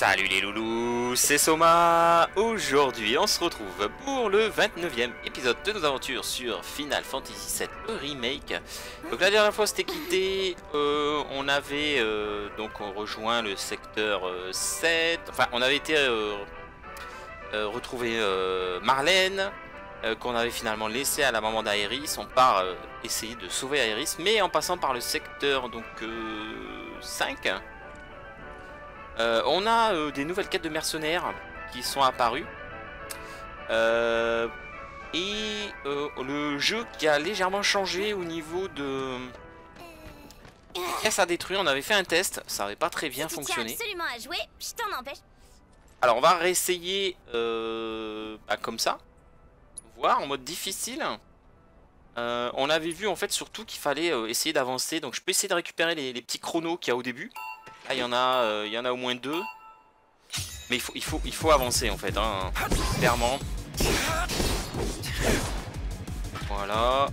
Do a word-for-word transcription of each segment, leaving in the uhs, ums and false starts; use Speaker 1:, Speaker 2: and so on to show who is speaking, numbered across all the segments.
Speaker 1: Salut les loulous, c'est Soma. Aujourd'hui on se retrouve pour le vingt-neuvième épisode de nos aventures sur Final Fantasy sept le remake. Donc la dernière fois c'était quitté, euh, on avait euh, donc on rejoint le secteur euh, sept, enfin on avait été euh, euh, retrouver euh, Marlène, euh, qu'on avait finalement laissé à la maman d'Aeris. On part euh, essayer de sauver Aeris, mais en passant par le secteur donc euh, cinq. Euh, on a euh, des nouvelles quêtes de mercenaires qui sont apparues euh, et euh, le jeu qui a légèrement changé au niveau de pièces à détruire. On avait fait un test, ça n'avait pas très bien
Speaker 2: si
Speaker 1: fonctionné.
Speaker 2: Absolument à jouer, je t'en empêche.
Speaker 1: Alors on va réessayer euh, bah, comme ça, voir en mode difficile. Euh, on avait vu en fait surtout qu'il fallait euh, essayer d'avancer, donc je peux essayer de récupérer les, les petits chronos qu'il y a au début. Là, il y en a, euh, il y en a au moins deux. Mais il faut, il faut, il faut avancer en fait, hein, clairement. Voilà.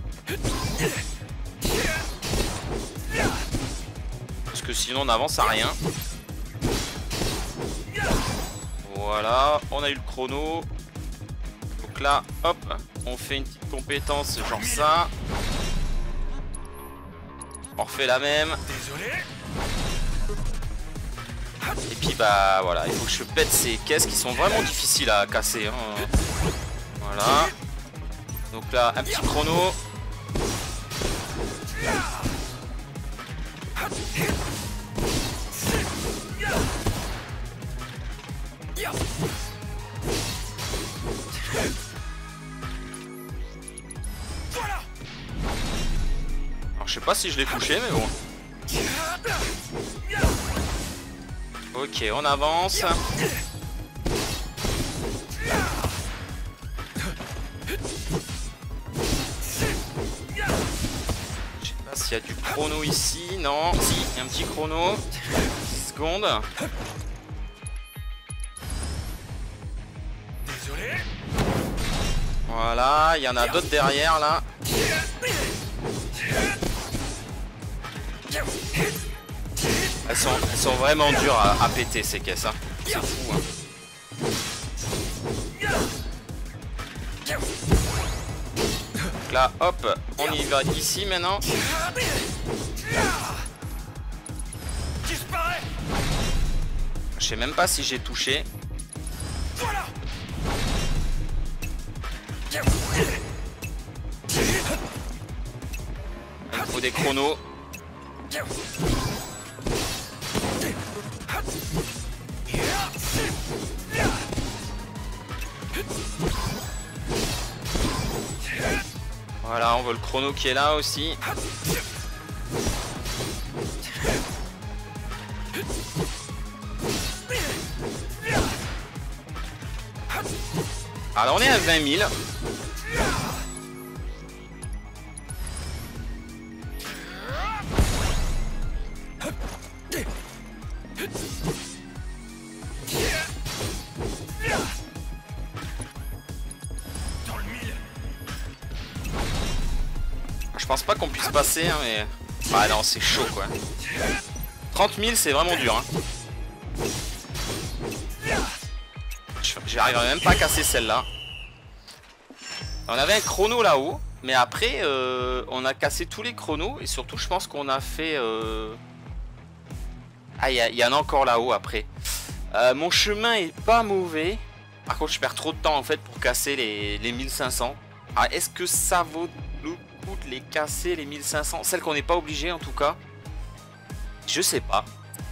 Speaker 1: Parce que sinon on avance à rien. Voilà, on a eu le chrono. Donc là, hop, on fait une petite compétence genre ça. On refait la même.
Speaker 3: Désolé.
Speaker 1: Et puis bah voilà, il faut que je pète ces caisses qui sont vraiment difficiles à casser, hein. Voilà. Donc là, un petit chrono. Alors je sais pas si je l'ai touché, mais bon. Ok, on avance. Je sais pas s'il y a du chrono ici. Non, si, il y a un petit chrono. dix secondes.
Speaker 3: Désolé.
Speaker 1: Voilà, il y en a d'autres derrière là. Elles sont, elles sont vraiment dures à, à péter ces caisses, hein. C'est fou, hein. Donc là, hop, on y va ici maintenant. Je sais même pas si j'ai touché. Il faut des chronos. Voilà, on voit le chrono qui est là aussi. Alors on est à vingt mille. Je pense pas qu'on puisse passer, hein, mais... Ah non, c'est chaud, quoi. trente mille, c'est vraiment dur, hein. J'arriverai même pas à casser celle-là. On avait un chrono là-haut, mais après, euh, on a cassé tous les chronos. Et surtout, je pense qu'on a fait... Euh... Ah, il y, y en a encore là-haut, après. Euh, mon chemin est pas mauvais. Par contre, je perds trop de temps, en fait, pour casser les, les mille cinq cents. Alors, est-ce que ça vaut le coup de les casser, les mille cinq cents? Celles qu'on n'est pas obligé, en tout cas. Je sais pas.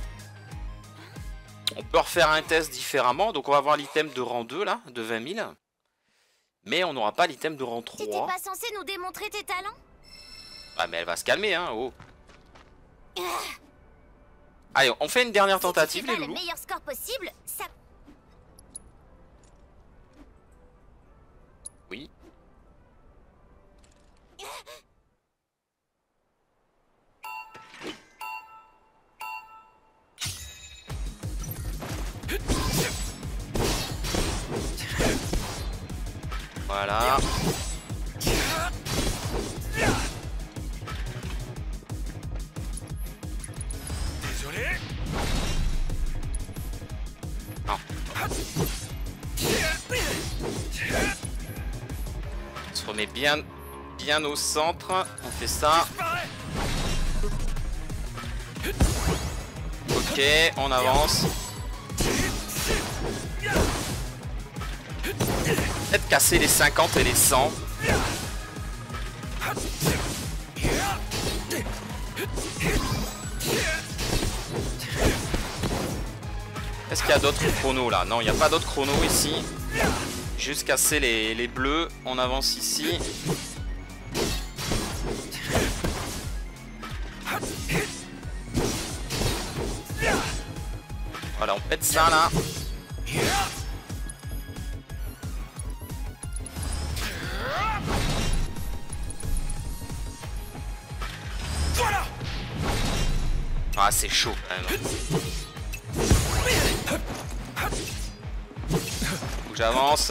Speaker 1: On peut refaire un test différemment. Donc, on va avoir l'item de rang deux, là, de vingt mille. Mais on n'aura pas l'item de rang trois.
Speaker 2: T'étais pas censé nous démontrer tes talents?
Speaker 1: Ah, mais elle va se calmer, hein, oh. Allez, on fait une dernière tentative,
Speaker 2: si tu fais
Speaker 1: les
Speaker 2: pas
Speaker 1: loulous.
Speaker 2: le meilleur score possible, ça...
Speaker 1: Oui. Voilà.
Speaker 3: Désolé.
Speaker 1: On se remet bien, bien au centre. On fait ça. Ok, on avance. Peut-être casser les cinquante et les cent. Est-ce qu'il y a d'autres chronos là? Non, il n'y a pas d'autres chronos ici. Juste casser les, les bleus. On avance ici. Voilà, on pète ça là. Ah, c'est chaud quand même. Faut que j'avance.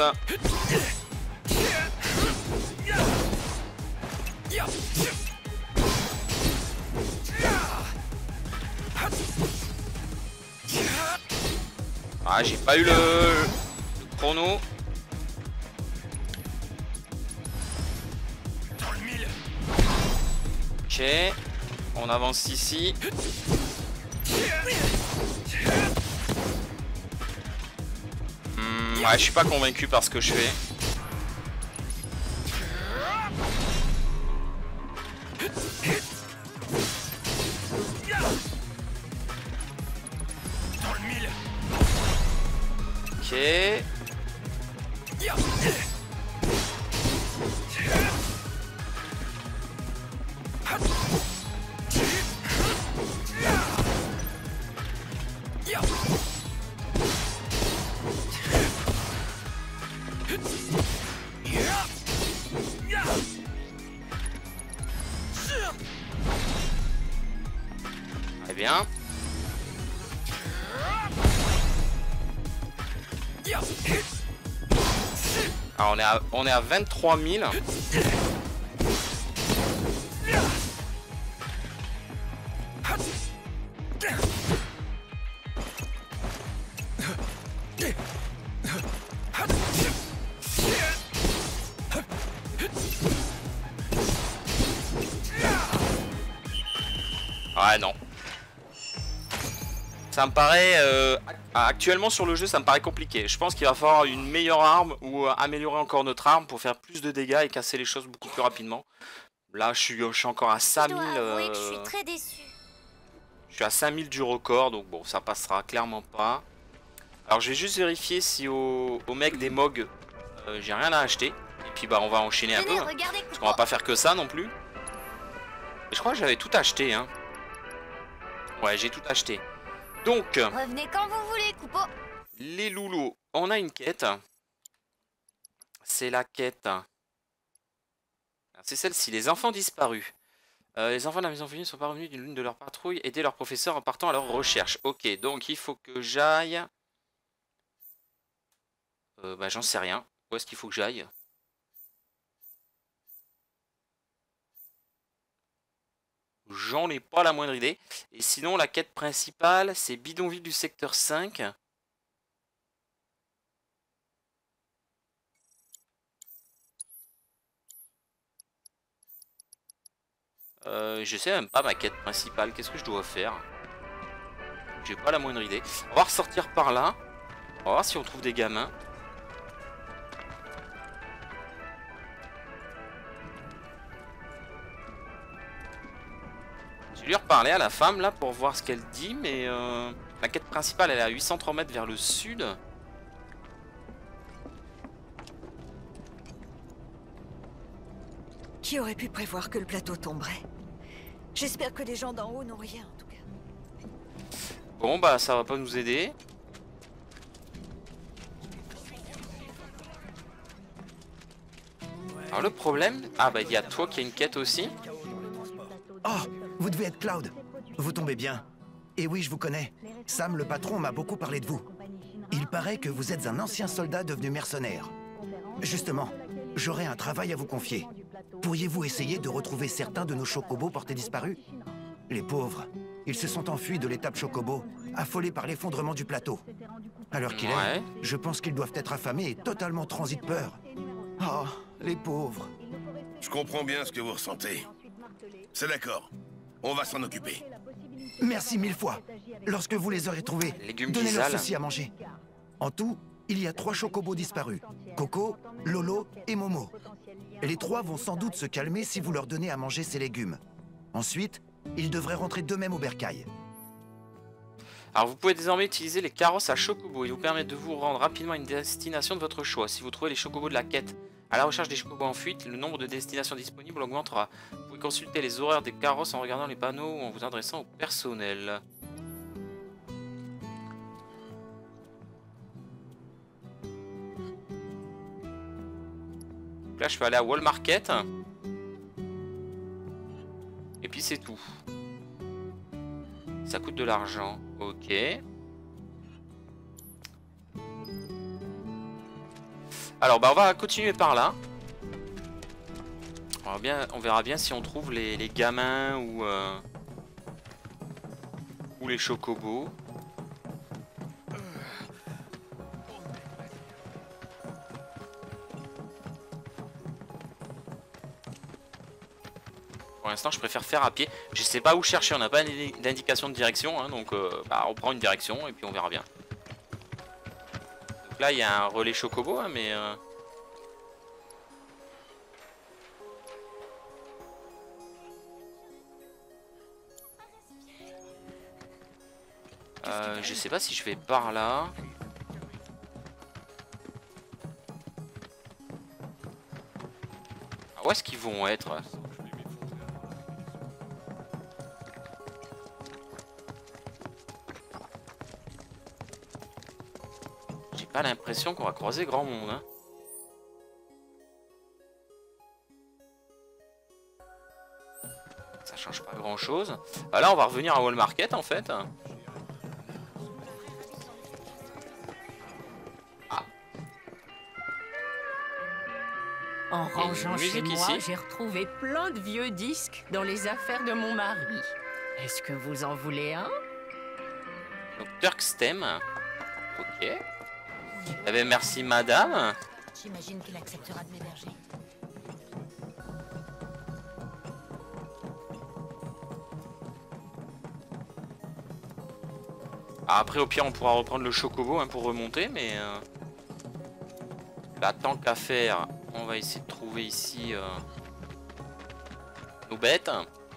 Speaker 1: Ah, j'ai pas eu le, le chrono. Ok, on avance ici. Hmm, ouais, je suis pas convaincu par ce que je fais. Ok. Très bien. Alors on est à, on est à vingt-trois mille. Ouais, non. Ça me paraît... Euh, actuellement sur le jeu, ça me paraît compliqué. Je pense qu'il va falloir une meilleure arme ou améliorer encore notre arme pour faire plus de dégâts et casser les choses beaucoup plus rapidement. Là, je suis, je suis encore à cinq mille...
Speaker 2: Je dois avouer
Speaker 1: euh,
Speaker 2: que je suis très déçue.
Speaker 1: Je suis à cinq mille du record, donc bon, ça passera clairement pas. Alors, je vais juste vérifier si au, au mec des M O G, euh, j'ai rien à acheter. Et puis, bah, on va enchaîner un
Speaker 2: Tenez,
Speaker 1: peu. Hein,
Speaker 2: regardez.
Speaker 1: parce qu'on va pas faire que ça non plus. Et je crois que j'avais tout acheté, hein. Ouais, j'ai tout acheté. Donc,
Speaker 2: Revenez quand vous voulez, Coupeau.
Speaker 1: les loulous, on a une quête. C'est la quête. C'est celle-ci, les enfants disparus. Euh, les enfants de la maison Phoenix ne sont pas revenus d'une lune de leur patrouille, aider leurs professeurs en partant à leur recherche. Ok, donc il faut que j'aille... Euh, bah j'en sais rien. Où est-ce qu'il faut que j'aille? J'en ai pas la moindre idée. Et sinon, la quête principale, c'est bidonville du secteur cinq. Euh, je sais même pas ma quête principale. Qu'est-ce que je dois faire? J'ai pas la moindre idée. On va ressortir par là. On va voir si on trouve des gamins. Je vais lui reparler à la femme là pour voir ce qu'elle dit, mais euh, la quête principale elle est à huit cent trois mètres vers le sud.
Speaker 3: Qui aurait pu prévoir que le plateau tomberait? J'espère que les gens d'en haut n'ont rien en tout cas.
Speaker 1: Bon bah ça va pas nous aider. Alors le problème... Ah bah il y a toi qui a une quête aussi.
Speaker 4: Oh, vous devez être Cloud. Vous tombez bien. Et oui, je vous connais. Sam, le patron, m'a beaucoup parlé de vous. Il paraît que vous êtes un ancien soldat devenu mercenaire. Justement, j'aurais un travail à vous confier. Pourriez-vous essayer de retrouver certains de nos chocobos portés disparus? Les pauvres, ils se sont enfuis de l'étape chocobo, affolés par l'effondrement du plateau. À l'heure qu'il
Speaker 1: Ouais.
Speaker 4: est, je pense qu'ils doivent être affamés et totalement transis de peur. Oh, les pauvres.
Speaker 5: Je comprends bien ce que vous ressentez. C'est d'accord. On va s'en occuper.
Speaker 4: Merci mille fois. Lorsque vous les aurez trouvés,
Speaker 1: Légumes
Speaker 4: donnez-leur
Speaker 1: Gisal.
Speaker 4: ceci à manger. En tout, il y a trois chocobos disparus. Coco, Lolo et Momo. Et les trois vont sans doute se calmer si vous leur donnez à manger ces légumes. Ensuite, ils devraient rentrer d'eux-mêmes au bercail.
Speaker 1: Alors vous pouvez désormais utiliser les carrosses à chocobo. Ils vous permettent de vous rendre rapidement à une destination de votre choix. Si vous trouvez les chocobos de la quête à la recherche des chocobos en fuite, le nombre de destinations disponibles augmentera. Vous pouvez consulter les horaires des carrosses en regardant les panneaux ou en vous adressant au personnel. Donc là je peux aller à Wall Market. Et puis c'est tout. Ça coûte de l'argent. Ok. Alors bah on va continuer par là. On verra bien, on verra bien si on trouve les, les gamins ou, euh, ou les chocobos. Pour l'instant je préfère faire à pied. Je sais pas où chercher, on n'a pas d'indication de direction, hein, donc euh, bah, on prend une direction et puis on verra bien. Donc là il y a un relais chocobo, hein, mais... Euh... Euh, je sais pas si je vais par là. Où est-ce qu'ils vont être? J'ai pas l'impression qu'on va croiser grand monde, hein. Ça change pas grand chose. Ah, là on va revenir à Wall Market en fait.
Speaker 6: En rangeant chez
Speaker 1: musique
Speaker 6: moi,
Speaker 1: ici.
Speaker 6: j'ai retrouvé plein de vieux disques dans les affaires de mon mari. Est-ce que vous en voulez un?
Speaker 1: Donc Turkstem. Ok. Eh ben, merci madame.
Speaker 2: J'imagine qu'il acceptera de m'héberger.
Speaker 1: Ah, après au pire on pourra reprendre le chocobo, hein, pour remonter, mais euh... là tant qu'à faire, on va essayer de trouver ici euh... nos bêtes.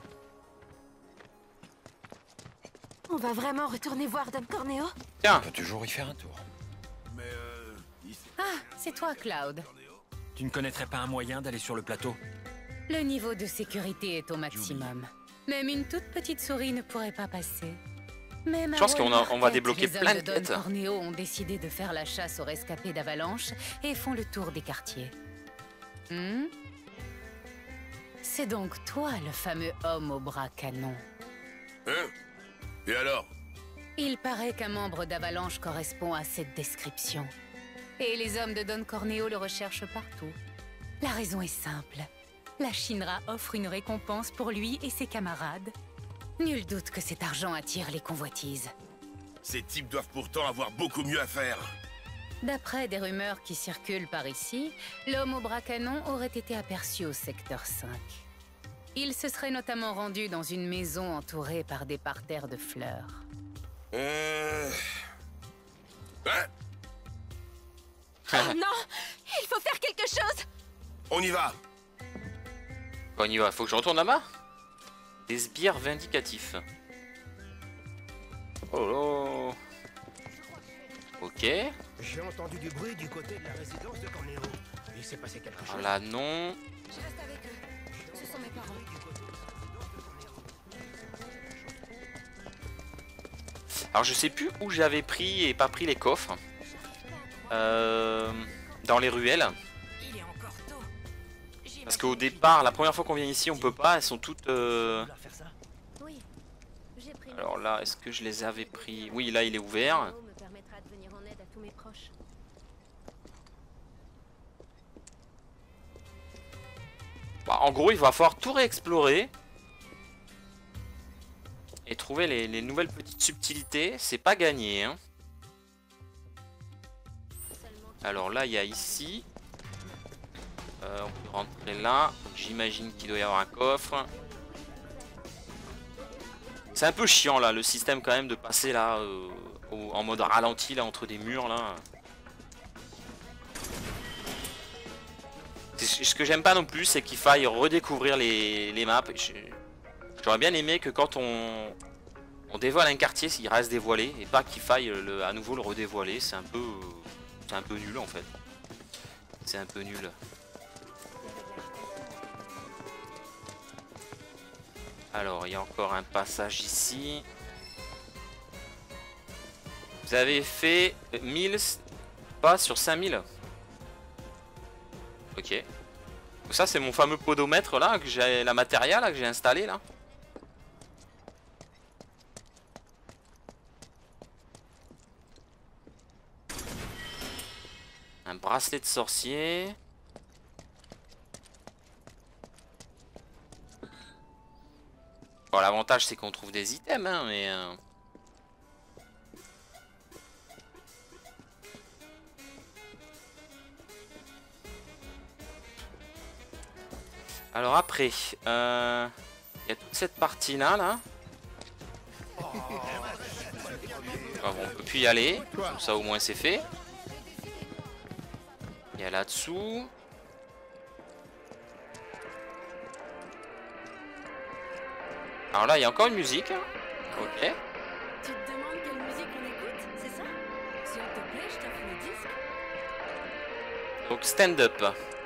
Speaker 2: On va vraiment retourner voir Don Corneo?
Speaker 1: Tiens,
Speaker 7: On peut toujours y faire un tour.
Speaker 5: Mais euh... ici-
Speaker 6: Ah, c'est toi, Cloud.
Speaker 7: Tu ne connaîtrais pas un moyen d'aller sur le plateau?
Speaker 6: Le niveau de sécurité est au maximum. Même une toute petite souris ne pourrait pas passer. Même
Speaker 1: Je pense qu'on a- on va débloquer
Speaker 6: les hommes
Speaker 1: plein de
Speaker 6: Don
Speaker 1: quêtes.
Speaker 6: Corneo ont décidé de faire la chasse aux rescapés d'Avalanche et font le tour des quartiers. Hmm? C'est donc toi le fameux homme au bras canon.
Speaker 5: Hein? Et alors?
Speaker 6: Il paraît qu'un membre d'Avalanche correspond à cette description. Et les hommes de Don Corneo le recherchent partout. La raison est simple. La Shinra offre une récompense pour lui et ses camarades. Nul doute que cet argent attire les convoitises.
Speaker 5: Ces types doivent pourtant avoir beaucoup mieux à faire.
Speaker 6: D'après des rumeurs qui circulent par ici, l'homme au bras canon aurait été aperçu au secteur cinq. Il se serait notamment rendu dans une maison entourée par des parterres de fleurs.
Speaker 5: Euh... Hein?
Speaker 2: Oh non! Il faut faire quelque chose!
Speaker 5: On y va!
Speaker 1: on y va, faut que je retourne là-bas. Des sbires vindicatifs. Oh là. Ok.
Speaker 8: J'ai entendu du bruit du côté de la résidence de Corneo. Il s'est passé quelque chose.
Speaker 1: Alors là non.
Speaker 2: Je reste avec eux. Ce sont mes parents.
Speaker 1: Alors je sais plus où j'avais pris et pas pris les coffres. Euh, dans les ruelles.
Speaker 2: Il est encore tôt.
Speaker 1: Parce qu'au départ, la première fois qu'on vient ici, on peut pas. Elles sont toutes... euh,
Speaker 2: Oui. J'ai pris
Speaker 1: Alors là, est-ce que je les avais pris? Oui, là il est ouvert.
Speaker 2: me permettra de venir en aide à tous mes proches.
Speaker 1: Bah, en gros, il va falloir tout réexplorer. Et trouver les, les nouvelles petites subtilités. C'est pas gagné, hein. Alors là, il y a ici. Euh, on peut rentrer là. J'imagine qu'il doit y avoir un coffre. C'est un peu chiant là, le système quand même de passer là euh, au, en mode ralenti là entre des murs là. Ce que j'aime pas non plus, c'est qu'il faille redécouvrir les, les maps. J'aurais bien aimé que quand on, on dévoile un quartier, il reste dévoilé et pas qu'il faille le, à nouveau le redévoiler. C'est un peu, c'est un peu nul en fait. C'est un peu nul. Alors, il y a encore un passage ici. Vous avez fait mille pas sur cinq mille. Ok. Donc ça, c'est mon fameux podomètre là, que j'ai la matériel là, que j'ai installé là. Un bracelet de sorcier. Bon, l'avantage c'est qu'on trouve des items, hein, mais... Euh... Alors après, euh... il y a toute cette partie là, là. Ah, bon, on peut plus y aller, comme ça au moins c'est fait. Il y a là-dessous. Alors là, il y a encore une musique. Ok.
Speaker 2: Tu te demandes quelle musique on écoute, c'est ça? S'il te plaît, je t'offre le disque.
Speaker 1: Donc stand up.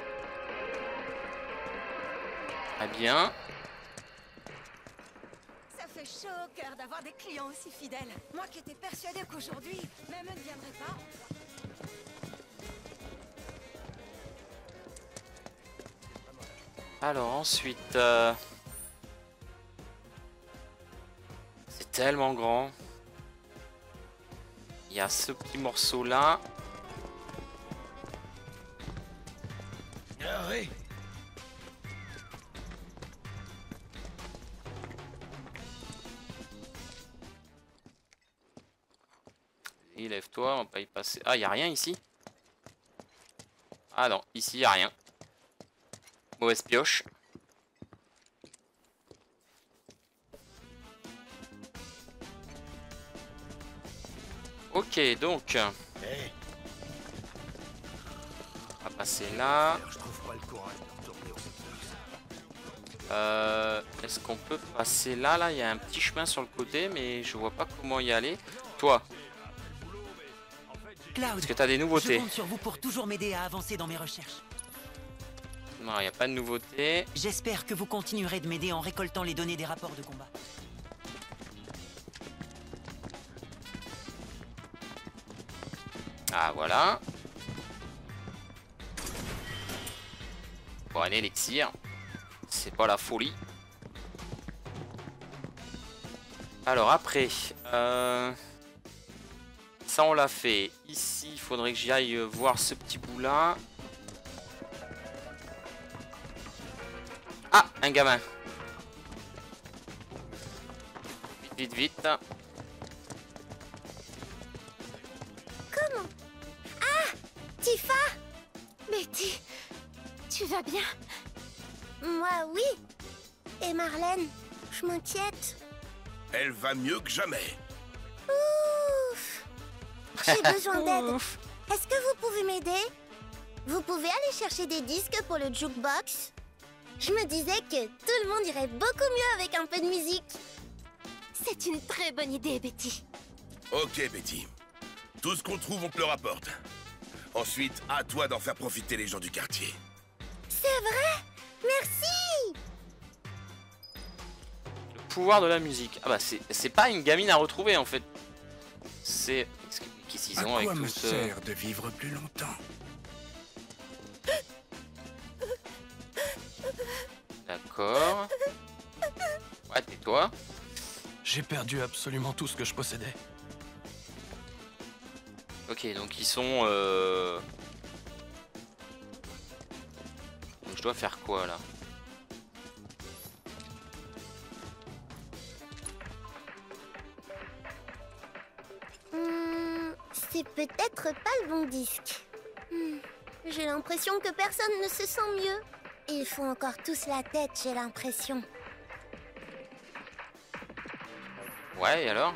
Speaker 1: Très bien.
Speaker 3: Ça fait chaud au cœur d'avoir des clients aussi fidèles. Moi qui étais persuadée qu'aujourd'hui, même eux ne viendraient pas.
Speaker 1: Alors ensuite... Euh... C'est tellement grand. Il y a ce petit morceau là.
Speaker 8: Arrête.
Speaker 1: Et lève-toi, on va pas y passer. Ah, il n'y a rien ici? Ah non, ici il n'y a rien. Mauvaise pioche. Ok, donc
Speaker 8: Hey.
Speaker 1: on va passer là.
Speaker 8: Je trouve pas le courage de retourner au sécurité.
Speaker 1: Euh, Est-ce qu'on peut passer là? Là, il y a un petit chemin sur le côté, mais je vois pas comment y aller. Toi,
Speaker 9: Cloud,
Speaker 1: est-ce que tu as des nouveautés?
Speaker 9: je compte sur vous pour toujours m'aider à avancer dans mes recherches.
Speaker 1: Non, il n'y a pas de nouveautés.
Speaker 9: J'espère que vous continuerez de m'aider en récoltant les données des rapports de combat.
Speaker 1: Ah, voilà. Bon, un élixir. C'est pas la folie. Alors après, euh... ça on l'a fait. Ici, il faudrait que j'y aille voir ce petit bout là. Ah, un gamin. Vite, vite, vite.
Speaker 2: Comment? Ah! Tifa! Betty, tu vas bien?
Speaker 10: Moi, oui. Et Marlène, je m'inquiète.
Speaker 5: Elle va mieux que jamais.
Speaker 10: Ouf. J'ai besoin d'aide. Est-ce que vous pouvez m'aider? Vous pouvez aller chercher des disques pour le jukebox? Je me disais que tout le monde irait beaucoup mieux avec un peu de musique.
Speaker 2: C'est une très bonne idée, Betty.
Speaker 5: Ok, Betty. Tout ce qu'on trouve, on te le rapporte. Ensuite, à toi d'en faire profiter les gens du quartier.
Speaker 10: C'est vrai? Merci!
Speaker 1: Le pouvoir de la musique. Ah bah c'est pas une gamine à retrouver en fait. C'est... Qu'est-ce qu'ils ont
Speaker 8: À
Speaker 1: avec
Speaker 8: quoi me
Speaker 1: tout ce...
Speaker 8: sert de vivre plus longtemps?
Speaker 1: D'accord. Ouais, tais-toi.
Speaker 8: J'ai perdu absolument tout ce que je possédais.
Speaker 1: Ok, donc ils sont... Euh... Donc je dois faire quoi là?
Speaker 10: Hmm, c'est peut-être pas le bon disque. J'ai l'impression que personne ne se sent mieux. Ils font encore tous la tête, j'ai l'impression.
Speaker 1: Ouais, et alors?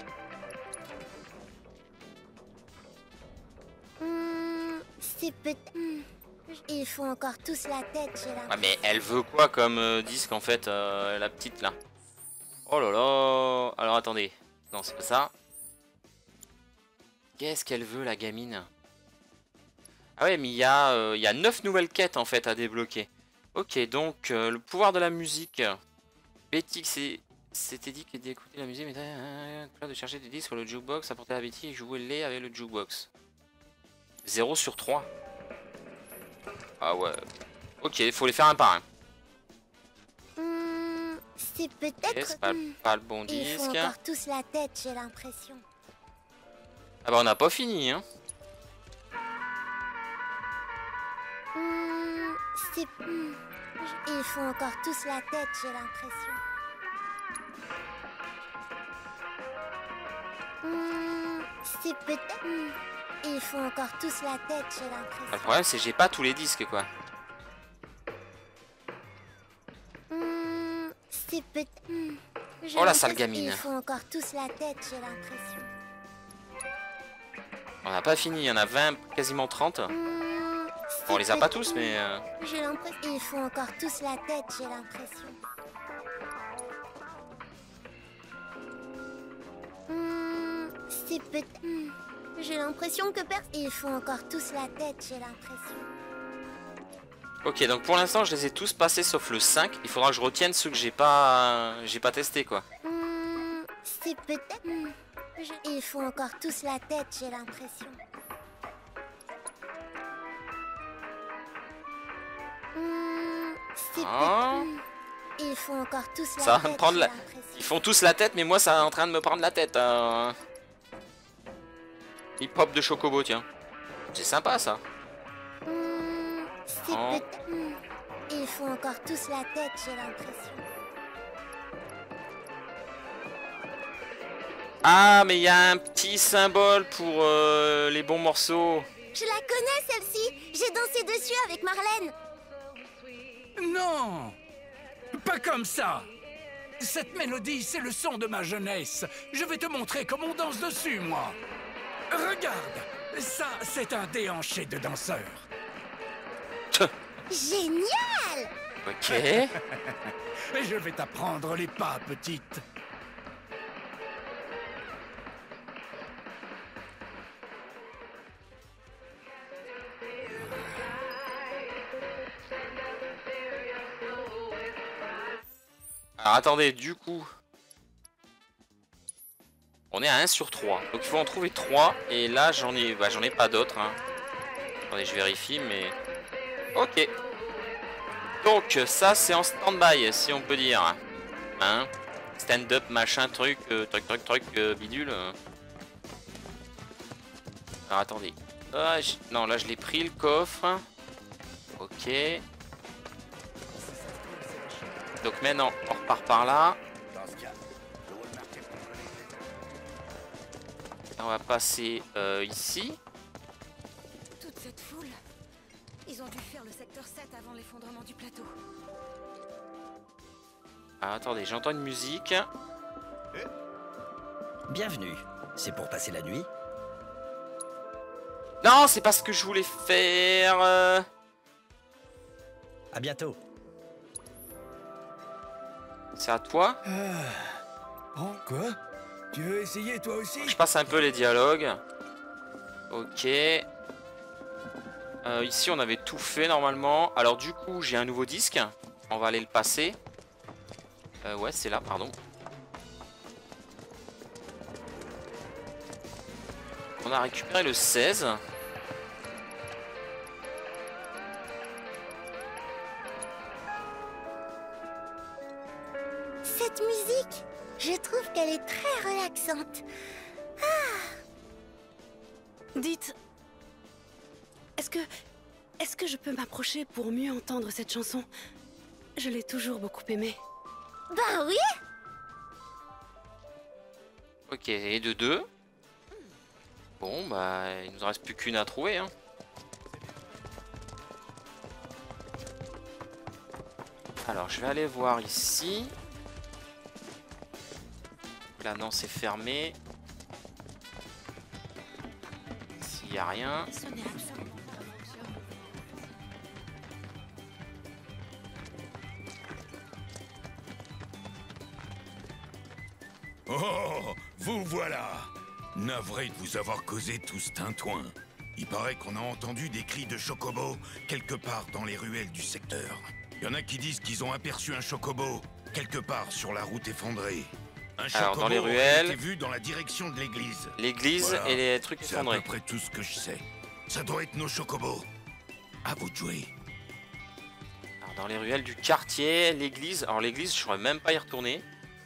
Speaker 10: Hmm, c'est peut-être... Hmm, ils font encore tous la tête, j'ai l'impression.
Speaker 1: Ah, mais elle veut quoi comme euh, disque en fait, euh, la petite là? Oh là là. Alors attendez. Non, c'est pas ça. Qu'est-ce qu'elle veut la gamine? Ah ouais, mais il y a euh, il y a neuf nouvelles quêtes en fait à débloquer. Ok, donc euh, le pouvoir de la musique. Betty s'était dit qu'elle d'écouter la musique, mais euh, de chercher des disques sur le jukebox, apporter à Betty et jouer les avec le jukebox. zéro sur trois. Ah ouais. Ok, il faut les faire un par un.
Speaker 10: Hmm, c'est peut-être...
Speaker 1: Okay, c'est pas,
Speaker 10: hmm,
Speaker 1: pas le bon
Speaker 10: ils
Speaker 1: disque.
Speaker 10: font encore tous la tête, j'ai l'impression.
Speaker 1: Ah bah on n'a pas fini hein.
Speaker 10: Hmm, c'est... Hmm, ils font encore tous la tête, j'ai l'impression. Hmm, c'est peut-être... Hmm, ils font encore tous la tête, j'ai l'impression.
Speaker 1: Le problème c'est que j'ai pas tous les disques quoi.
Speaker 10: Hmm, c'est peut-être... Hmm,
Speaker 1: oh la sale gamine.
Speaker 10: Ils font encore tous la tête, j'ai l'impression.
Speaker 1: On n'a pas fini, il y en a vingt, quasiment trente.
Speaker 10: Hmm,
Speaker 1: bon, on les a pas tous mais... Euh...
Speaker 10: J'ai l'impression... Ils font encore tous la tête, j'ai l'impression. Hmm, c'est peut-être... Hmm, j'ai l'impression que personne... Ils font encore tous la tête, j'ai l'impression.
Speaker 1: Ok, donc pour l'instant je les ai tous passés sauf le cinq. Il faudra que je retienne ceux que j'ai pas j'ai pas testé quoi.
Speaker 10: Hmm, c'est peut-être... Hmm, je... Ils font encore tous la tête, j'ai l'impression. Hmm, c'est
Speaker 1: Ah.
Speaker 10: peut-être... Hmm, ils font encore tous la
Speaker 1: Ça va
Speaker 10: tête,
Speaker 1: me prendre
Speaker 10: j'ai
Speaker 1: la...
Speaker 10: l'impression.
Speaker 1: Ils font tous la tête mais moi ça est en train de me prendre la tête. Hein. Hip hop de Chocobo tiens. C'est sympa ça.
Speaker 10: Hmm, c'est
Speaker 1: Oh.
Speaker 10: peut-être... Hmm, ils font encore tous la tête, j'ai l'impression.
Speaker 1: Ah mais il y a un petit symbole pour euh, les bons morceaux.
Speaker 10: Je la connais, celle-ci. J'ai dansé dessus avec Marlène.
Speaker 11: Non! Pas comme ça! Cette mélodie, c'est le son de ma jeunesse. Je vais te montrer comment on danse dessus, moi. Regarde! Ça, c'est un déhanché de danseur.
Speaker 10: Génial!
Speaker 1: Ok.
Speaker 11: Je vais t'apprendre les pas, petite.
Speaker 1: Alors attendez, du coup... On est à un sur trois. Donc il faut en trouver trois. Et là j'en ai bah, j'en ai pas d'autres. Hein. Attendez, je vérifie, mais... Ok. Donc ça c'est en stand-by, si on peut dire. Hein, stand-up, machin, truc, euh, truc, truc, truc, euh, bidule. Alors attendez. Ah, j... Non, là je l'ai pris le coffre. Ok. Donc maintenant on repart par là. On va passer euh, ici.
Speaker 3: Toute cette foule, ils ont dû faire le secteur sept avant l'effondrement du plateau.
Speaker 1: Ah, attendez, j'entends une musique.
Speaker 12: Bienvenue. C'est pour passer la nuit?
Speaker 1: Non, c'est pas ce que je voulais faire. Euh...
Speaker 12: À bientôt.
Speaker 1: C'est à toi?
Speaker 8: Oh, quoi? Tu veux essayer toi aussi?
Speaker 1: Je passe un peu les dialogues. Ok. Euh, ici, on avait tout fait normalement. Alors du coup, j'ai un nouveau disque. On va aller le passer. Euh, ouais, c'est là, pardon. On a récupéré le seize.
Speaker 10: Cette musique, je trouve qu'elle est très relaxante. Ah.
Speaker 2: Dites, est-ce que... Est-ce que je peux m'approcher pour mieux entendre cette chanson? Je l'ai toujours beaucoup aimée.
Speaker 10: Bah oui.
Speaker 1: Ok, et de deux. Bon, bah, il nous en reste plus qu'une à trouver. Hein. Alors, je vais aller voir ici. Là, non, c'est fermé. S'il n'y a rien.
Speaker 5: Oh, vous voilà! Navré de vous avoir causé tout ce tintouin. Il paraît qu'on a entendu des cris de chocobo quelque part dans les ruelles du secteur. Il y en a qui disent qu'ils ont aperçu un chocobo quelque part sur la route effondrée. Un chocobo
Speaker 1: Alors, dans les ruelles,
Speaker 5: a été vu dans la direction de l'église.
Speaker 1: L'église
Speaker 5: Voilà,
Speaker 1: et les trucs effondrés.
Speaker 5: C'est à peu près tout ce que je sais. Ça doit être nos chocobos. À vous de jouer.
Speaker 1: Alors, dans les ruelles du quartier, l'église. Alors l'église, je ne pourrais même pas y retourner.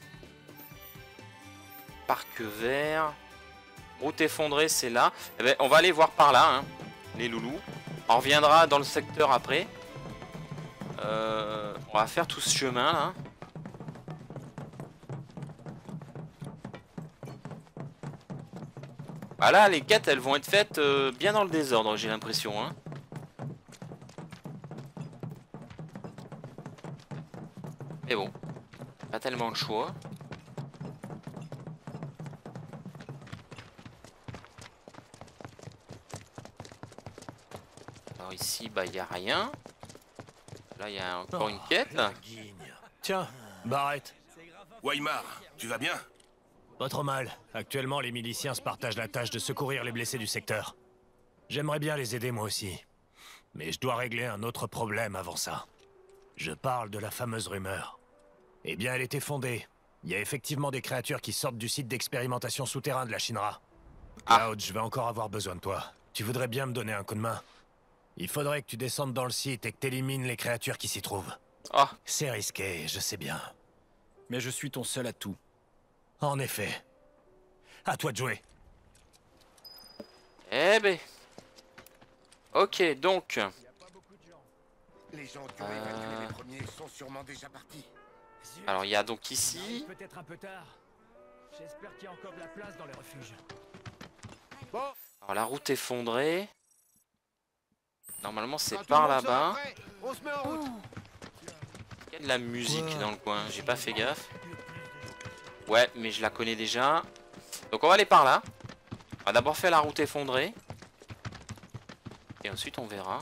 Speaker 1: Parc vert. Route effondrée, c'est là. Eh ben, on va aller voir par là, hein, les loulous. On reviendra dans le secteur après. Euh, on va faire tout ce chemin là. Voilà, les quêtes, elles vont être faites euh, bien dans le désordre, j'ai l'impression. Hein. Mais bon, pas tellement de choix. Alors ici, bah il n'y a rien. Là, il y a encore une quête. Là.
Speaker 8: Tiens, Barrett.
Speaker 5: Weimar, tu vas bien?
Speaker 8: Pas trop mal. Actuellement, les miliciens se partagent la tâche de secourir les blessés du secteur. J'aimerais bien les aider moi aussi. Mais je dois régler un autre problème avant ça. Je parle de la fameuse rumeur. Eh bien, elle était fondée. Il y a effectivement des créatures qui sortent du site d'expérimentation souterrain de la Shinra. Ah. Cloud, je vais encore avoir besoin de toi. Tu voudrais bien me donner un coup de main? Il faudrait que tu descendes dans le site et que t'élimines les créatures qui s'y trouvent.
Speaker 1: Ah.
Speaker 8: C'est risqué, je sais bien.
Speaker 7: Mais je suis ton seul atout.
Speaker 8: En effet. À toi de jouer.
Speaker 1: Eh ben. Ok, donc.
Speaker 5: Les gens qui ont évacué les premiers sont sûrement déjà partis.
Speaker 1: Alors il y a donc ici.
Speaker 8: Peut-être un peu tard. J'espère qu'il y a encore de la place dans les refuges.
Speaker 1: Alors la route effondrée. Normalement c'est par là-bas. Il y a de la musique dans le coin, j'ai pas fait gaffe. Ouais, mais je la connais déjà. Donc on va aller par là. On va d'abord faire la route effondrée. Et ensuite on verra.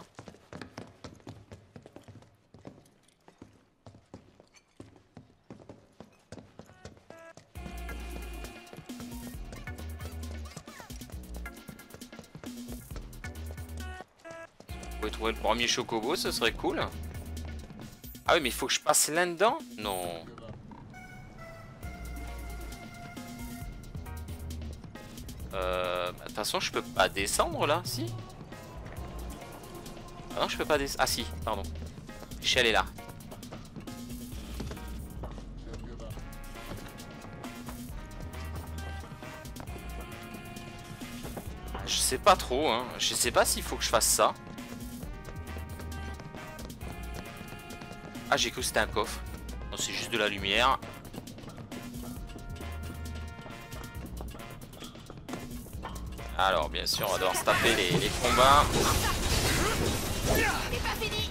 Speaker 1: On pourrait trouver le premier chocobo, ce serait cool. Ah oui, mais il faut que je passe là-dedans? Non. Euh, bah, de toute façon, je peux pas descendre là, si? Ah non, je peux pas descendre. Ah si, pardon. L'échelle est là. Je sais pas trop, hein. Je sais pas s'il faut que je fasse ça. Ah, j'ai cru que c'était un coffre. Non, c'est juste de la lumière. Alors, bien sûr, on va devoir se taper les, les combats.
Speaker 3: C'est pas fini.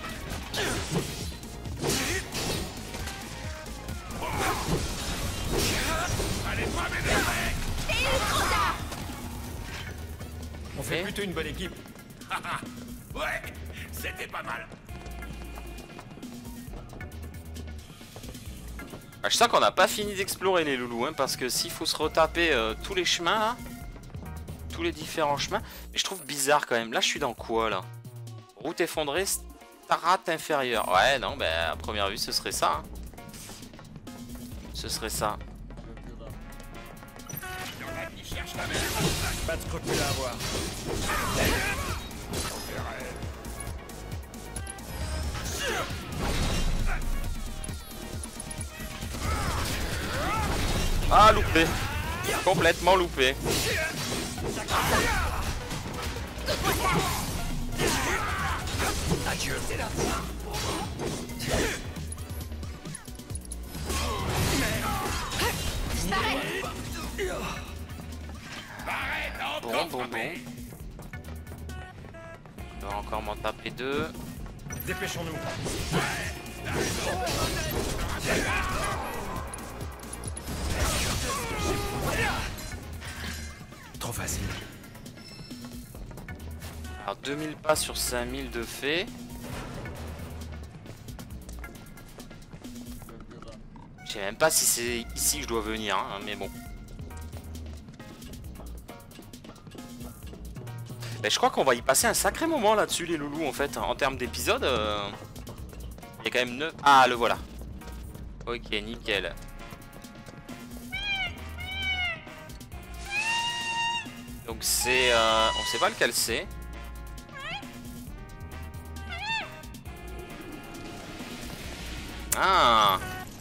Speaker 8: On fait plutôt une bonne équipe.
Speaker 5: Ouais, c'était pas mal.
Speaker 1: Ah, je sens qu'on n'a pas fini d'explorer les loulous, hein, parce que s'il faut se retaper euh, tous les chemins là, tous les différents chemins, mais je trouve bizarre quand même. Là, je suis dans quoi là? Route effondrée, strate inférieure. Ouais, non, bah à première vue, ce serait ça. Hein. Ce serait ça.
Speaker 8: Pas de scrupules à avoir.
Speaker 1: Ah, loupé. Complètement loupé.
Speaker 8: Adieu, c'est là.
Speaker 1: Bon, bon, bon. Je vais encore m'en taper deux.
Speaker 8: Dépêchons-nous.
Speaker 12: Trop facile.
Speaker 1: Alors deux mille pas sur cinq mille de fait. Je sais même pas si c'est ici que je dois venir, hein, mais bon. Ben, je crois qu'on va y passer un sacré moment là-dessus les loulous en fait. En termes d'épisodes, euh... il y a quand même neuf... Ah, le voilà. Ok, nickel. Donc c'est... Euh... On sait pas lequel c'est. Ah.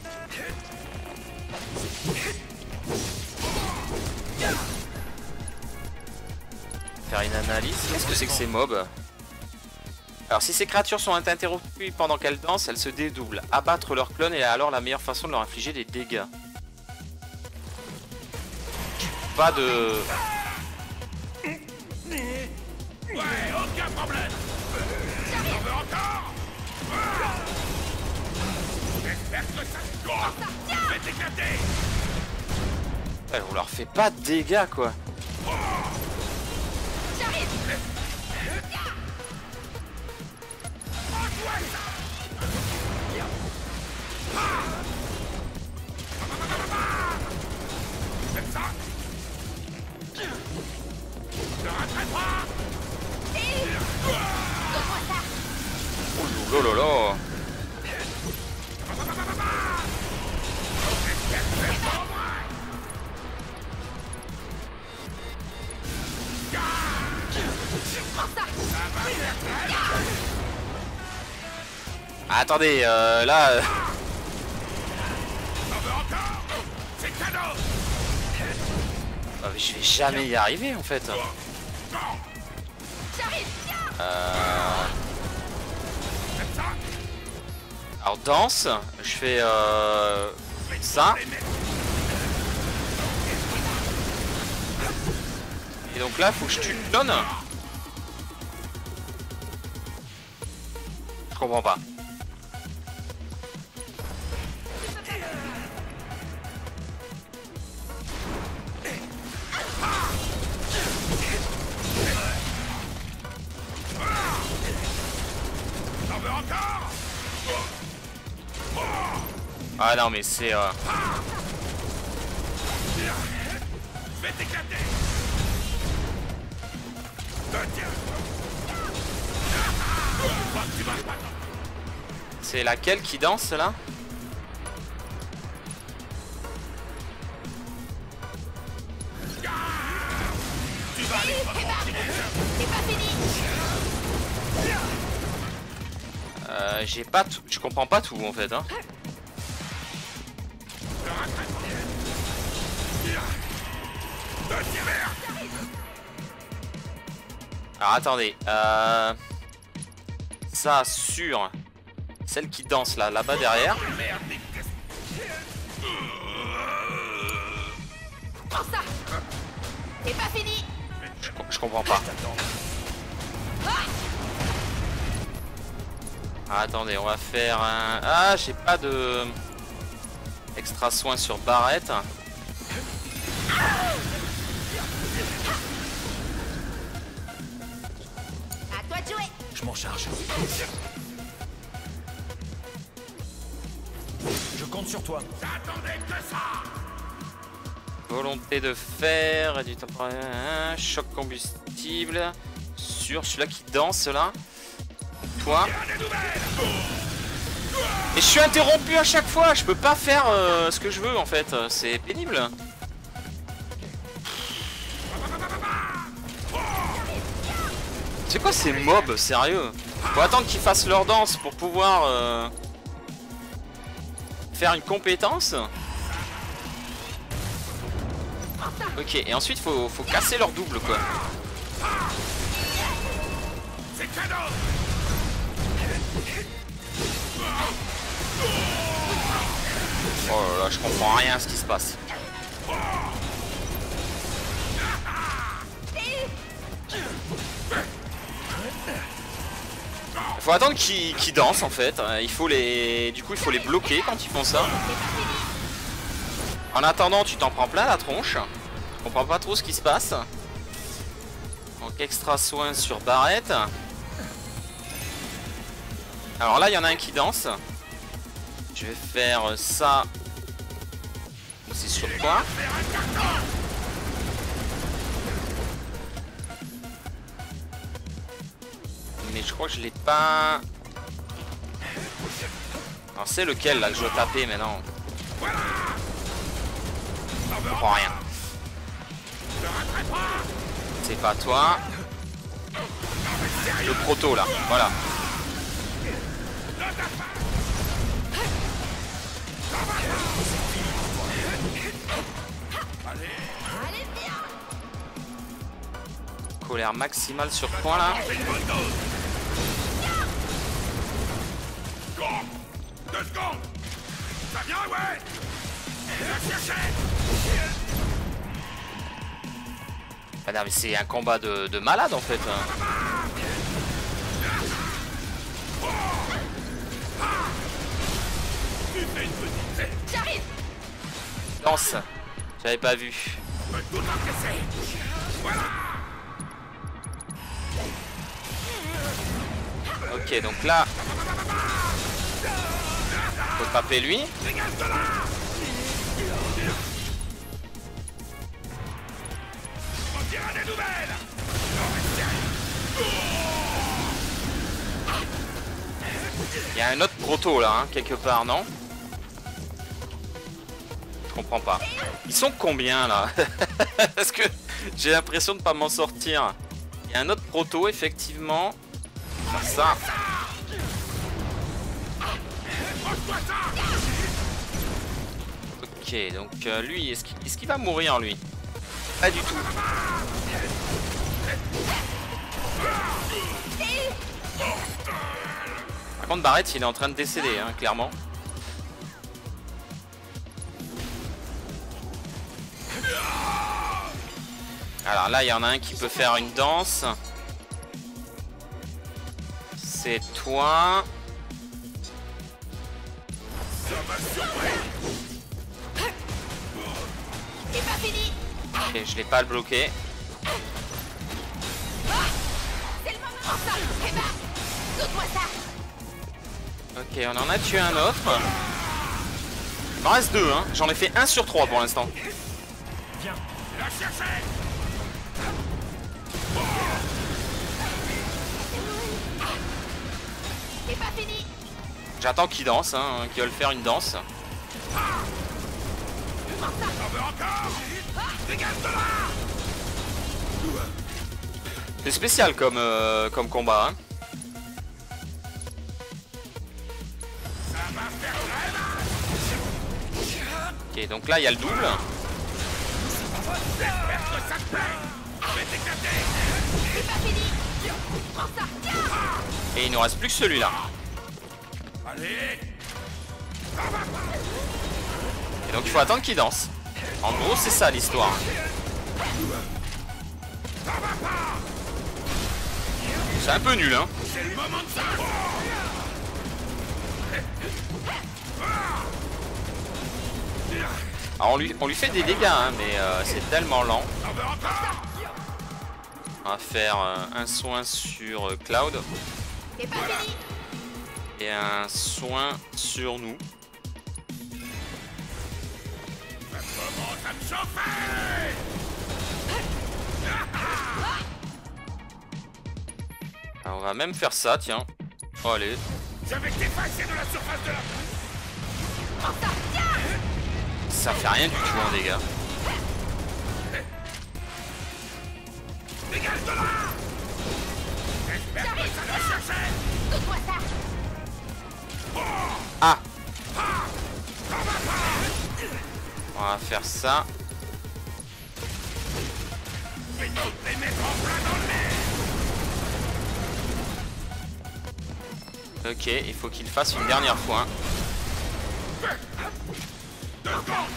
Speaker 1: Faire une analyse. Qu'est-ce que c'est que ces mobs? Alors si ces créatures sont interrompues pendant qu'elles dansent, elles se dédoublent. Abattre leurs clones est alors la meilleure façon de leur infliger des dégâts. Pas de...
Speaker 5: Ouais, aucun problème. J'en veux encore. J'espère que ça se gosse. Je vais t'éclater.
Speaker 1: Ouais, on leur fait pas de dégâts quoi.
Speaker 3: J'arrive.
Speaker 5: C'est ça. Ne rattrape pas.
Speaker 1: Oh là là. Ah, attendez, euh, là... Euh... Ah, mais je vais jamais y arriver en fait. Euh... Alors danse, je fais euh... ça. Et donc là, faut que je tue le clone. Je comprends pas. Ah non mais c'est... Euh...
Speaker 5: Je vais t'éclater.
Speaker 1: C'est laquelle qui danse là?
Speaker 5: Tu vas aller.
Speaker 3: C'est pas fini.
Speaker 1: Euh, j'ai pas tout, je comprends pas tout en fait hein. Alors attendez, euh... ça sur celle qui danse là, là-bas derrière.
Speaker 3: Prends ça. C'est pas fini.
Speaker 1: Je, je comprends pas. Ah, attendez, on va faire un... Ah, j'ai pas de... extra soin sur Barrett.
Speaker 3: À toi de jouer.
Speaker 12: Je m'en charge. Je compte sur toi.
Speaker 5: J'attendais que ça.
Speaker 1: Volonté de fer, réduit temporaire, choc combustible. Sur celui-là qui danse là. Toi. Et je suis interrompu à chaque fois, je peux pas faire euh, ce que je veux en fait, c'est pénible. C'est quoi ces mobs, sérieux? Faut attendre qu'ils fassent leur danse pour pouvoir euh, faire une compétence. Ok, et ensuite faut, faut casser leur double quoi.
Speaker 5: C'est cadeau.
Speaker 1: Oh là là, je comprends rien à ce qui se passe. Faut attendre qu'ils qu'ils dansent en fait. Il faut les, du coup il faut les bloquer quand ils font ça. En attendant, tu t'en prends plein la tronche. Je comprends pas trop ce qui se passe. Donc extra soin sur Barrett. Alors là il y en a un qui danse. Je vais faire ça. C'est sur toi. Mais je crois que je l'ai pas. Alors c'est lequel là que je dois taper maintenant? Je comprends rien. C'est pas toi. Le proto là, voilà. Colère maximale sur point là.
Speaker 5: Deux secondes. Ça vient, ouais. La chercher.
Speaker 1: Ah non, mais c'est un combat de, de malade en fait. Danse. J'avais pas vu. Ok, donc là faut taper lui. Il y a un autre proto là, hein, quelque part, non? Je comprends pas. Ils sont combien là? Parce que j'ai l'impression de pas m'en sortir. Il y a un autre proto, effectivement. Ça. Ok, donc euh, lui, est-ce qu'il est-ce qu'il va mourir lui? Pas du tout. Par contre, Barrett, il est en train de décéder, hein, clairement. Alors là, il y en a un qui peut faire une danse. C'est toi. Ok, je l'ai pas le bloqué. Ok, on en a tué un autre. Il m'en reste deux, hein. J'en ai fait un sur trois pour l'instant.
Speaker 5: Viens, la chercher.
Speaker 10: C'est pas fini.
Speaker 1: J'attends qu'il danse, hein, qu'il veulent faire une danse. C'est spécial comme, euh, comme combat, hein. Ok, donc là il y a le double. Et il nous reste plus que celui-là. Et donc il faut attendre qu'il danse. En gros c'est ça l'histoire. C'est un peu nul, hein. Alors on lui, on lui fait des dégâts, hein, mais euh, c'est tellement lent. On va faire euh, un soin sur euh, Cloud. Et un soin sur nous. Alors, on va même faire ça, tiens. Oh, allez.
Speaker 5: Je vais t'effacer de la surface de la...
Speaker 1: Ça fait rien du tout, hein, les gars.
Speaker 5: Dégage de là. J'espère que ça doit chercher.
Speaker 10: Donne-moi ça.
Speaker 1: Ah. On va faire ça.
Speaker 5: Je vais toutes les mettre en plein dans le nez.
Speaker 1: Ok, il faut qu'il fasse une dernière fois.
Speaker 5: Deux secondes.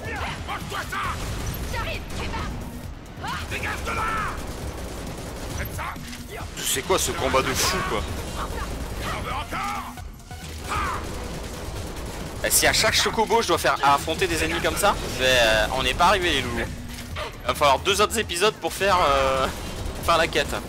Speaker 5: Mange-toi ça.
Speaker 10: J'arrive, Eva.
Speaker 5: Dégage de là. Cette
Speaker 1: C'est quoi ce combat de fou quoi? Et si à chaque chocobo je dois faire affronter des ennemis comme ça, je vais, euh, on n'est pas arrivé les loulous. Il va falloir deux autres épisodes pour faire, euh, faire la quête.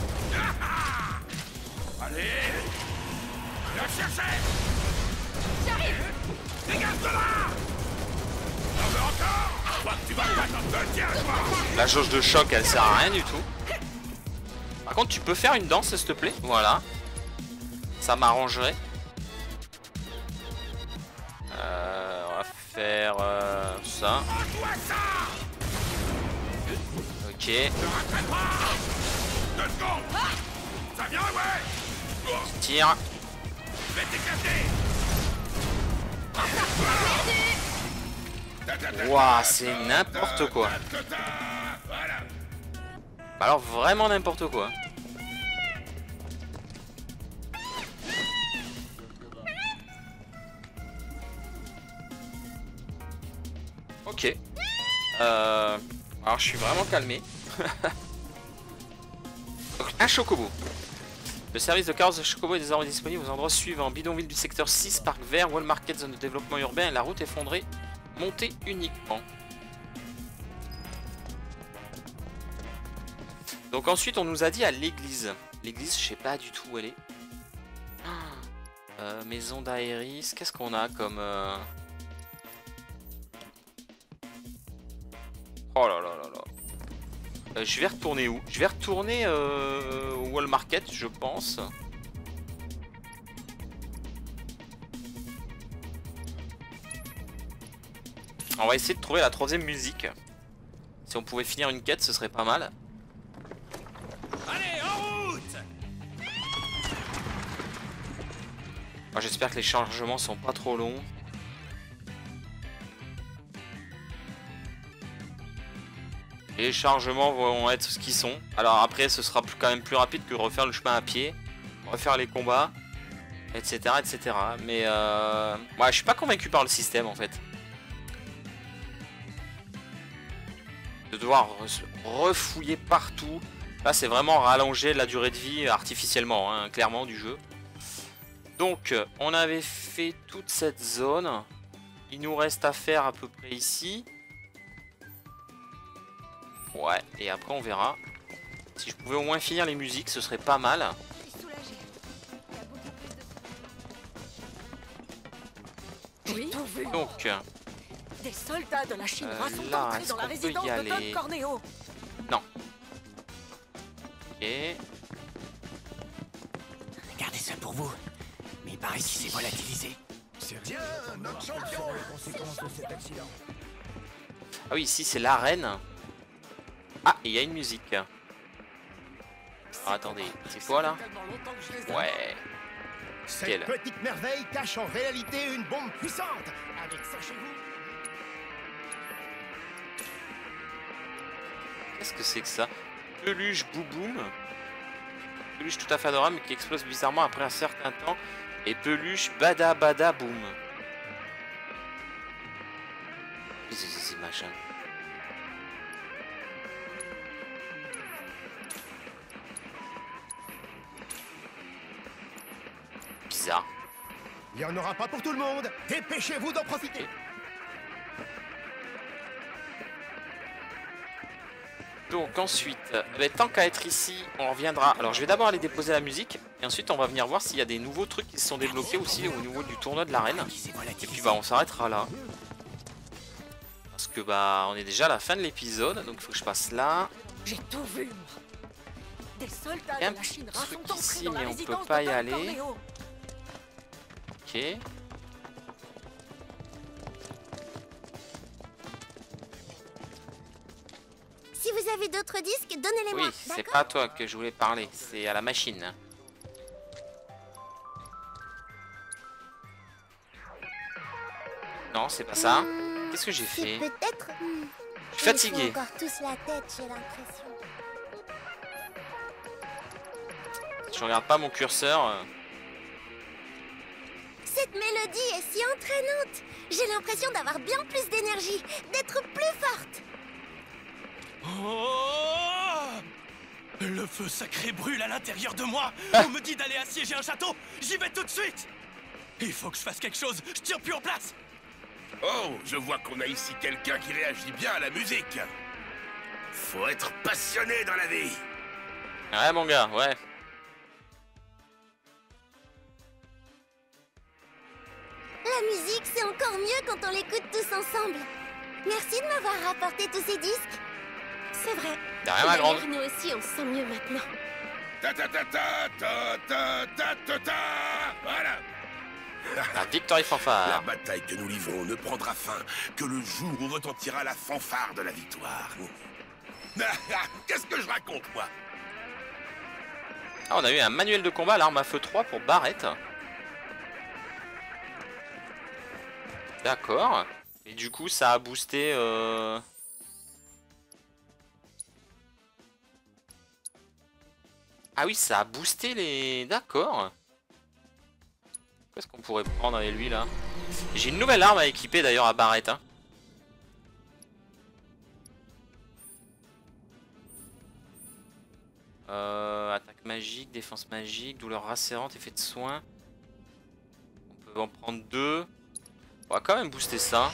Speaker 5: Allez, la chercher. J'arrive. Dégage de là. On veut encore. Toi, tu vas pas t'en te tiens, toi.
Speaker 1: La jauge de choc elle sert à rien du tout. Par contre tu peux faire une danse s'il te plaît. Voilà. Ça m'arrangerait. Euh, on va faire euh, ça. Ok. Tire. Ouah, c'est n'importe quoi. Alors vraiment n'importe quoi. Ok. Euh... Alors je suis vraiment calmé. Donc un chocobo. Le service de carrosse de chocobo est désormais disponible aux endroits suivants: bidonville du secteur six, parc vert, Wall Market, zone de développement urbain, et la route effondrée, montée uniquement. Donc ensuite on nous a dit à l'église. L'église je sais pas du tout où elle est. Euh, maison d'Aéris, qu'est-ce qu'on a comme... Euh... Oh là là là là. Euh, je vais retourner où? Je vais retourner euh, au Wall Market, je pense. On va essayer de trouver la troisième musique. Si on pouvait finir une quête, ce serait pas mal.
Speaker 5: Allez, en route.
Speaker 1: J'espère que les chargements sont pas trop longs. Les chargements vont être ce qu'ils sont. Alors après ce sera quand même plus rapide que refaire le chemin à pied, refaire les combats, etc etc. Mais euh... ouais, je suis pas convaincu par le système en fait. De devoir refouiller partout. Là c'est vraiment rallonger la durée de vie artificiellement, hein, clairement du jeu. Donc on avait fait toute cette zone. Il nous reste à faire à peu près ici. Ouais, et après on verra. Si je pouvais au moins finir les musiques, ce serait pas mal.
Speaker 3: Oui.
Speaker 1: Donc,
Speaker 3: des soldats de la Shinra
Speaker 1: euh,
Speaker 3: sont
Speaker 1: là,
Speaker 3: entrés
Speaker 1: est-ce
Speaker 3: dans la
Speaker 1: qu'on peut
Speaker 3: résidence
Speaker 1: y
Speaker 3: de
Speaker 1: aller?
Speaker 3: Don Corneo.
Speaker 1: Non. Ok.
Speaker 9: Gardez ça pour vous. Mais il paraît qu'il s'est volatilisé.
Speaker 12: C'est rien, notre champion. Les conséquences de cet accident.
Speaker 1: Ah oui, ici c'est l'arène. Ah, il y a une musique. Alors, attendez, c'est quoi là? Ouais.
Speaker 12: Cette
Speaker 1: Quelle?
Speaker 12: petite merveille cache en réalité une bombe puissante. Avec ça chez vous.
Speaker 1: Qu'est-ce que c'est que ça? Peluche Bouboum. Peluche tout à fait adorable mais qui explose bizarrement après un certain temps. Et peluche Bada Bada Boom. Qu'est-ce que c'est ces machins? Bizarre.
Speaker 12: Il n'y en aura pas pour tout le monde. Dépêchez-vous d'en profiter.
Speaker 1: Donc ensuite, eh, tant qu'à être ici, on reviendra. Alors je vais d'abord aller déposer la musique. Et ensuite on va venir voir s'il y a des nouveaux trucs qui se sont débloqués aussi au niveau du tournoi de l'arène. Et puis bah on s'arrêtera là. Parce que bah on est déjà à la fin de l'épisode. Donc il faut que je passe là.
Speaker 3: J'ai tout vu. Des soldats
Speaker 1: Il y a un
Speaker 3: de la
Speaker 1: petit
Speaker 3: Shinra
Speaker 1: truc
Speaker 3: sont entrés
Speaker 1: ici
Speaker 3: dans la
Speaker 1: mais on
Speaker 3: résidence
Speaker 1: peut pas
Speaker 3: de
Speaker 1: y
Speaker 3: Don
Speaker 1: aller.
Speaker 3: Corneo.
Speaker 1: Ok.
Speaker 10: Si vous avez d'autres disques, donnez-les-moi.
Speaker 1: Oui, c'est
Speaker 10: d'accord?
Speaker 1: pas à toi que je voulais parler, c'est à la machine. Non, c'est pas ça.
Speaker 10: Hmm,
Speaker 1: Qu'est-ce que j'ai
Speaker 10: c'est
Speaker 1: fait?
Speaker 10: Peut-être. hmm,
Speaker 1: Je suis fatigué.
Speaker 10: Ils font encore tous la tête, j'ai l'impression.
Speaker 1: Je regarde pas mon curseur. euh.
Speaker 10: Cette mélodie est si entraînante. J'ai l'impression d'avoir bien plus d'énergie, d'être plus forte.
Speaker 11: Oh, le
Speaker 13: feu sacré brûle à l'intérieur de moi.
Speaker 1: Ah.
Speaker 13: On me dit d'aller assiéger un château. J'y vais tout de suite. Il faut que je fasse quelque chose. Je tiens plus en place.
Speaker 12: Oh, je vois qu'on a ici quelqu'un qui réagit bien à la musique. Faut être passionné dans la vie.
Speaker 1: Ouais, mon gars, ouais.
Speaker 10: La musique, c'est encore mieux quand on l'écoute tous ensemble. Merci de m'avoir rapporté tous ces disques.
Speaker 2: C'est vrai.
Speaker 1: T'as rien, ma grande.
Speaker 2: D'ailleurs, nous aussi, on se sent mieux maintenant.
Speaker 12: Ta ta ta ta ta ta ta ta ta. Voilà.
Speaker 1: La victoire
Speaker 12: La
Speaker 1: fanfare.
Speaker 12: bataille que nous livrons ne prendra fin que le jour où retentira la fanfare de la victoire. Qu'est-ce que je raconte, moi?
Speaker 1: Ah, on a eu un manuel de combat, l'arme à feu trois pour Barrett. D'accord. Et du coup, ça a boosté... Euh... Ah oui, ça a boosté les... D'accord. Qu'est-ce qu'on pourrait prendre avec lui, là? J'ai une nouvelle arme à équiper, d'ailleurs, à Barrett. Hein. Euh, attaque magique, défense magique, douleur rassurante, effet de soin. On peut en prendre deux. On va quand même booster ça.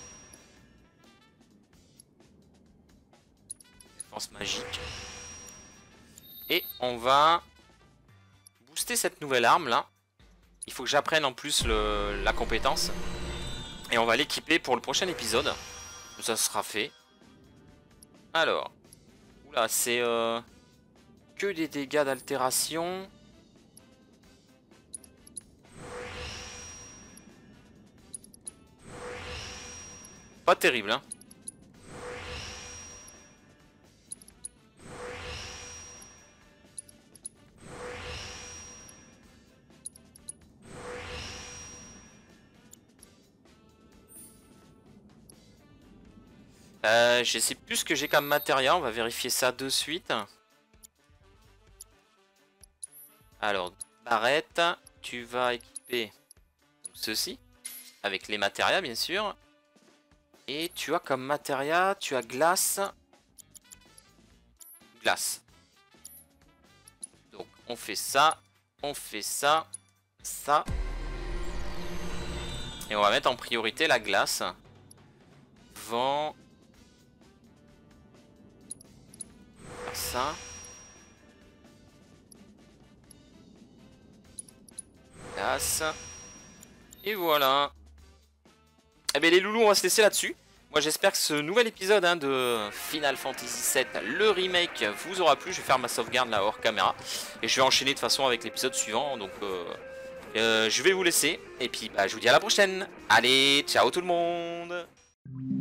Speaker 1: Défense magique. Et on va booster cette nouvelle arme là. Il faut que j'apprenne en plus le, la compétence. Et on va l'équiper pour le prochain épisode. Ça sera fait. Alors. Oula, c'est euh, que des dégâts d'altération. Pas terrible, hein. Euh, je sais plus ce que j'ai comme matériel, on va vérifier ça de suite. Alors, Barrett, tu vas équiper ceci, avec les matériaux bien sûr. Et tu as comme matériel, tu as glace. Glace. Donc on fait ça, on fait ça, ça. Et on va mettre en priorité la glace. Vent. Ça. Glace. Et voilà. Eh bien les loulous, on va se laisser là-dessus. Moi j'espère que ce nouvel épisode hein, de Final Fantasy sept, le remake, vous aura plu. Je vais faire ma sauvegarde là hors caméra. Et je vais enchaîner de toute façon avec l'épisode suivant. Donc euh, euh, je vais vous laisser. Et puis bah, je vous dis à la prochaine. Allez, ciao tout le monde.